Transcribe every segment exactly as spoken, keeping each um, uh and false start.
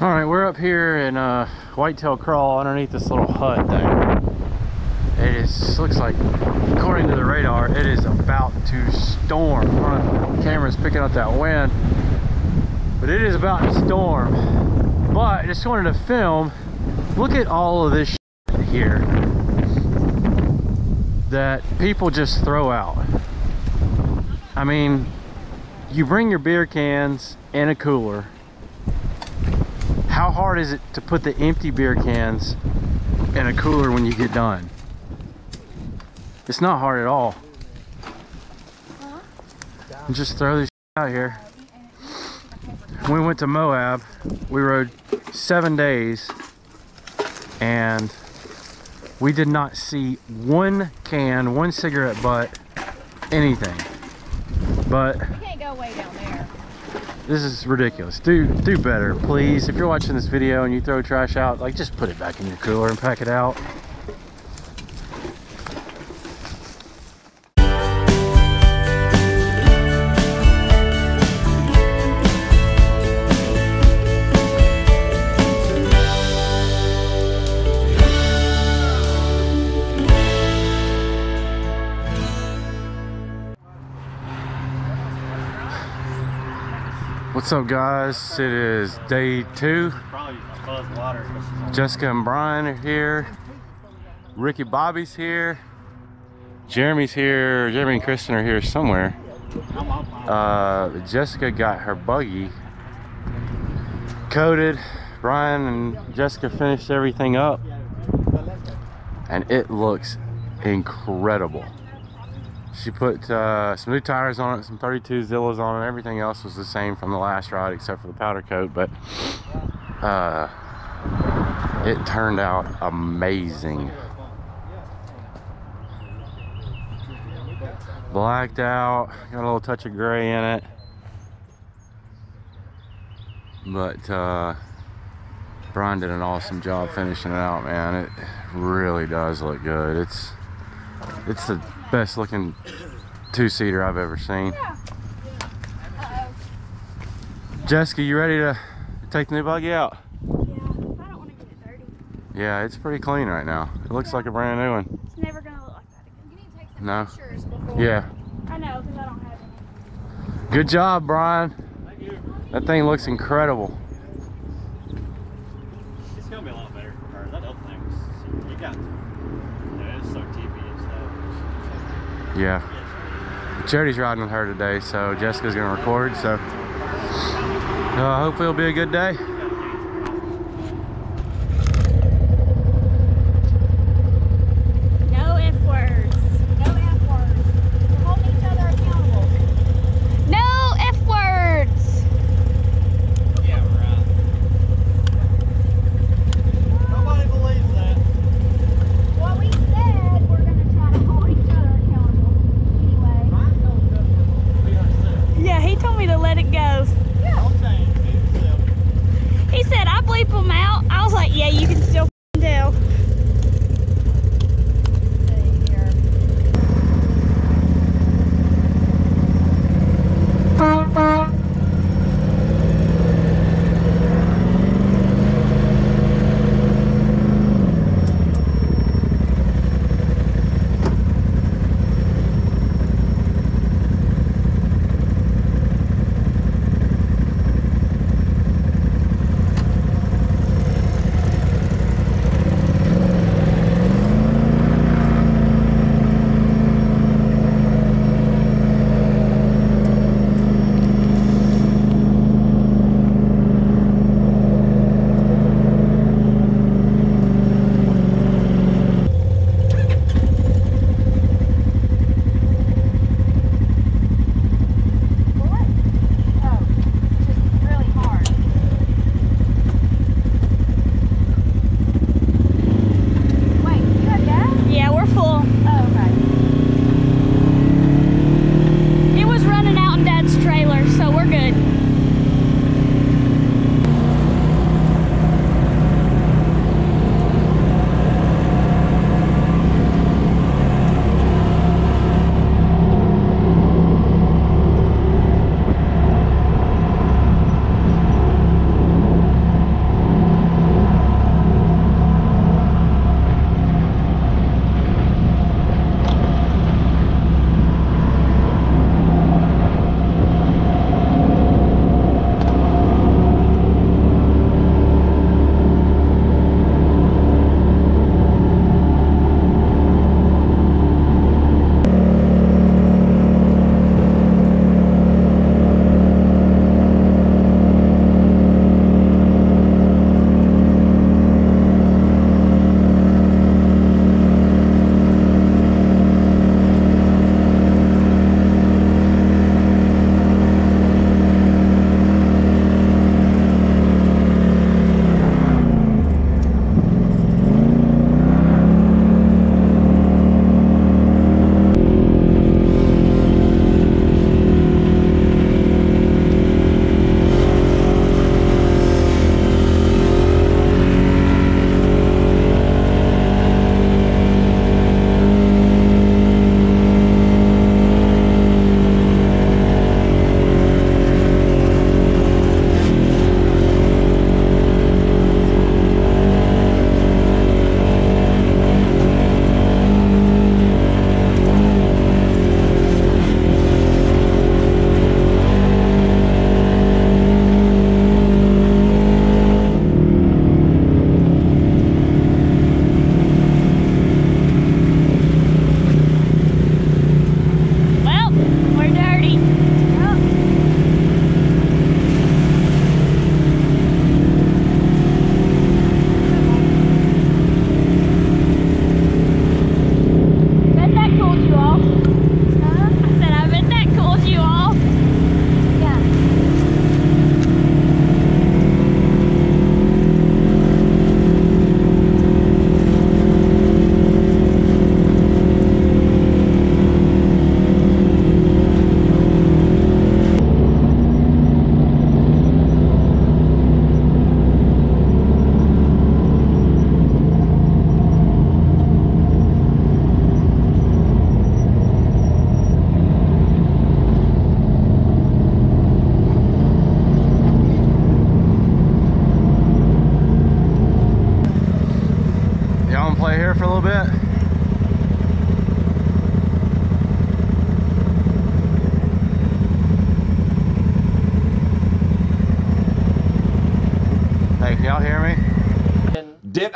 All right, we're up here in uh, Whitetail Crawl underneath this little hut thing. It is, looks like, according to the radar, it is about to storm. I don't know if the camera's picking up that wind, but it is about to storm. But I just wanted to film. Look at all of this shit here that people just throw out. I mean, you bring your beer cans in a cooler. How hard is it to put the empty beer cans in a cooler when you get done? It's not hard at all. And just throw this out here. We went to Moab. We rode seven days and we did not see one can, one cigarette butt, anything. But you can't go way down there. This is ridiculous. Do do better, please. If you're watching this video and you throw trash out, like, just put it back in your cooler and pack it out. What's up, guys? It is day two. Jessica and Brian are here. Ricky Bobby's here. Jeremy's here. Jeremy and Kristen are here somewhere. Uh, Jessica got her buggy coated. Brian and Jessica finished everything up, and it looks incredible. She put uh, some new tires on it, some thirty-two Zillows on it. Everything else was the same from the last ride except for the powder coat, but uh, it turned out amazing. Blacked out, got a little touch of gray in it, but uh, Brian did an awesome job finishing it out, man. It really does look good. It's it's the best looking two-seater I've ever seen. Yeah. Uh-oh. Jessica, you ready to take the new buggy out? Yeah, I don't want to get it dirty. Yeah, it's pretty clean right now. It looks like a brand new one. It's never going to look like that again. You need to take some No. pictures before. Yeah. I know, because I don't have any. Good job, Brian. Thank you. That thing looks incredible. It's gonna be a lot better for her. That other thing was, you got, yeah, it's so T V and stuff. Yeah. Charity's riding with her today, so Jessica's gonna record, so uh, hopefully it'll be a good day. No F words. No F words. We're holding each other accountable. No F words. Yeah, right. Nobody believes that. Well, we said we're going to try to hold each other accountable. Anyway. Yeah, he told me to let it go. Don't change, be yourself.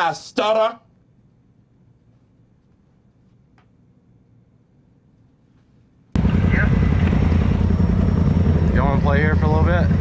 I stutter. You want to play here for a little bit?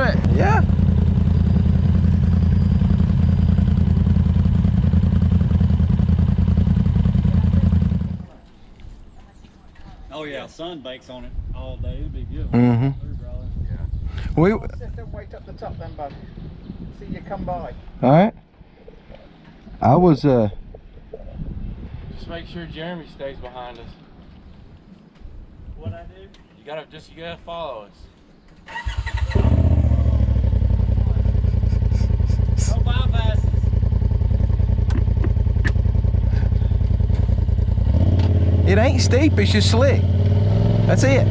it. Yeah. Oh yeah, sun bakes on it all day. It'd be good. Mm-hmm. We. All Just don't wait up the top then, bud. See you come by. right. I was uh. Just make sure Jeremy stays behind us. What I do? You gotta just you gotta follow us. No bypasses. It ain't steep. It's just slick. That's it.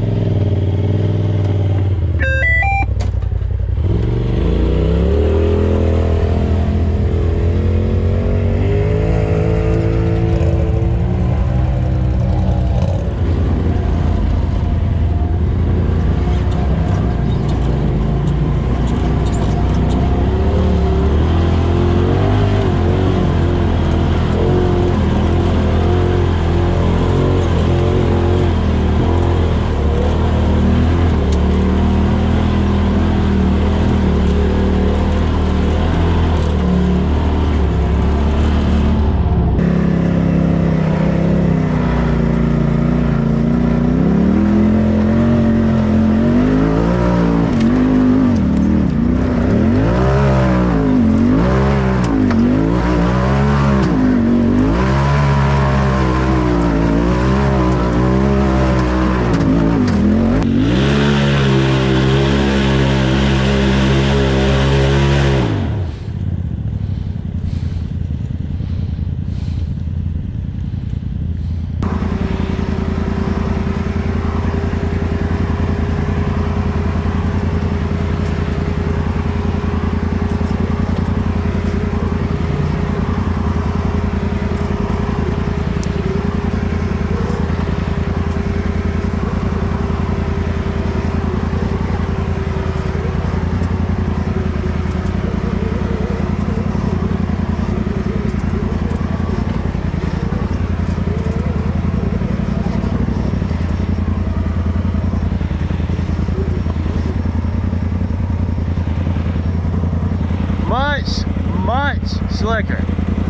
Much, much slicker.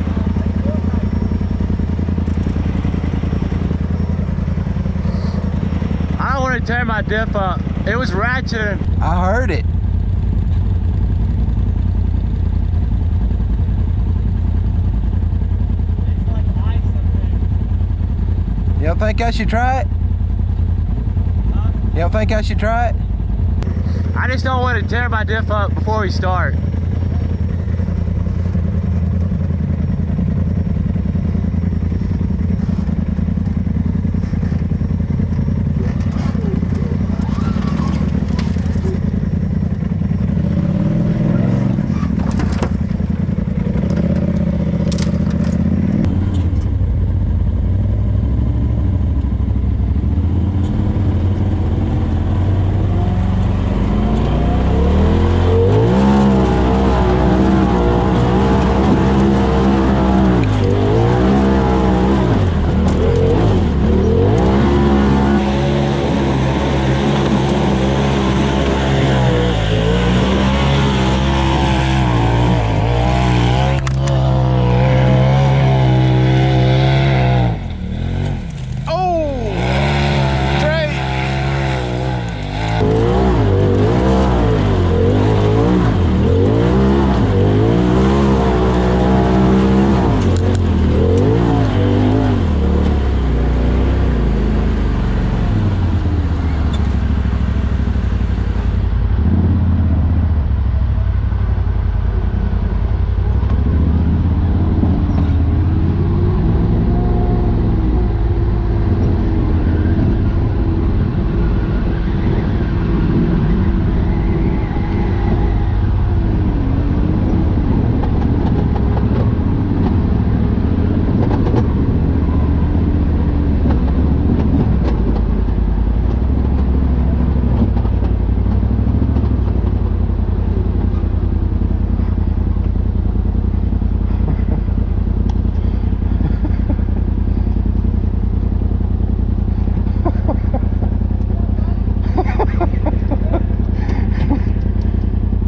I don't want to tear my diff up. It was ratcheting. I heard it. It's like ice up there. You don't think I should try it? Huh? You don't think I should try it? I just don't want to tear my diff up before we start.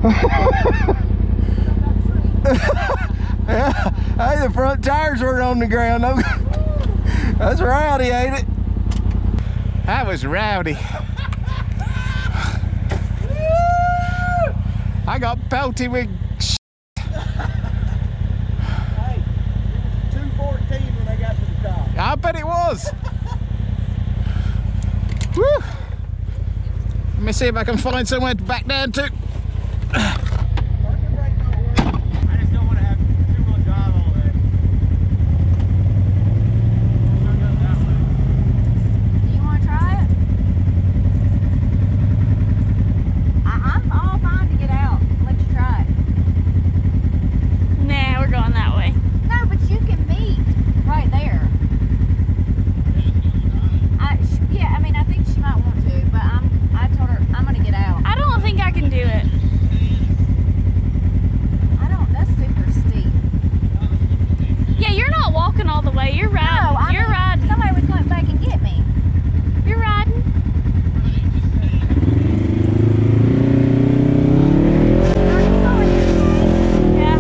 Yeah. Hey, the front tires were on the ground. That's rowdy, ain't it? That was rowdy. I got pelted with shit. Hey, it was two fourteen when I got to the top. I bet it was. Woo. Let me see if I can find somewhere to back down to. I just don't want to have two-wheel drive all day. I'll go that way. Do you want to try it? I, I'm all fine to get out. Let you try it. Nah, we're going that way. No, but you can meet right there. I, sh yeah, I mean, I think she might want to, but I'm. I told her I'm gonna get out. I don't think I can do it. I don't. That's super steep. Yeah, you're not walking all the way. You're riding. No, I you're mean, riding. Somebody would come back and get me. You're riding. Yeah.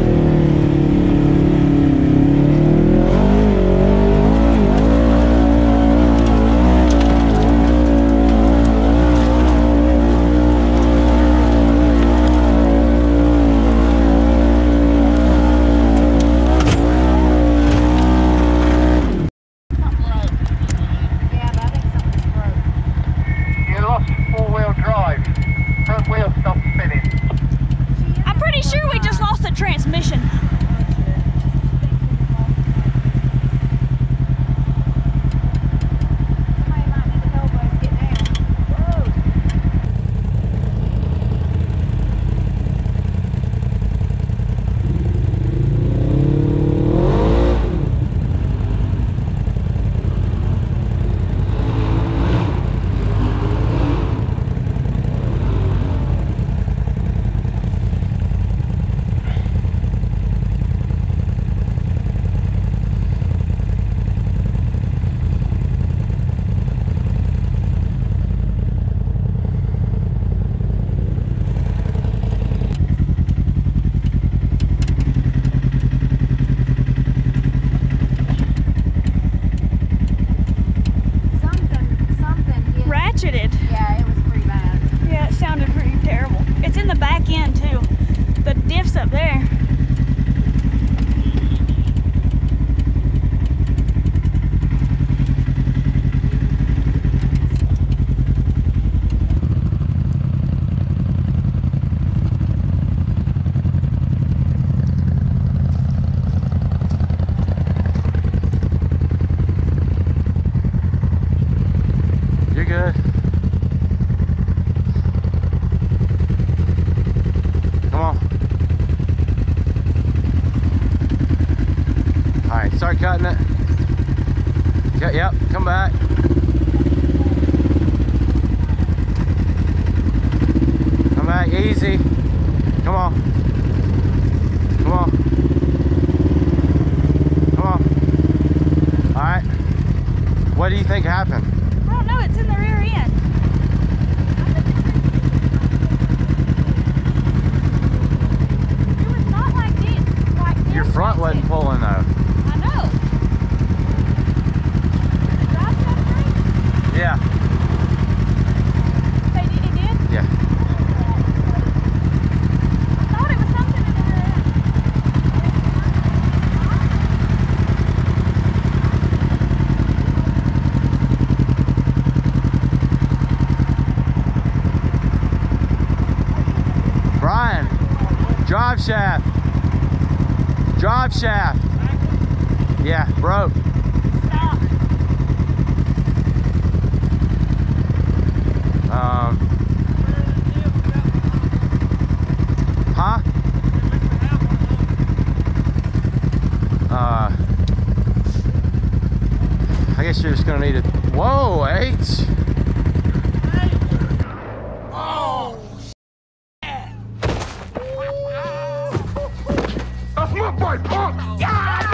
Yeah, but I think something's broke. You lost four-wheel drive. Front wheel stopped spinning. I'm pretty sure we just lost the transmission. Somebody might need to help us get down. Whoa. Something, something hit. Ratcheted. Yeah, it was pretty bad. Yeah, it sounded pretty terrible. It's in the back end too. The diff's up there. You're good. Come on. All right, start cutting it. Cut, yep, come back. Come back, easy. Come on. Come on. Come on. All right. What do you think happened? I don't know, it's in the rear end. It was not like this. Like this. Your front wasn't pulling though. I know. Did it drive that thing? Yeah. They did, it did? Yeah. I thought it was something in the rear end. Brian, drive shaft. Drive shaft. Yeah, broke. Stop. Um. Huh? Uh. I guess you're just gonna need it. Whoa, H. That's my boy, punk!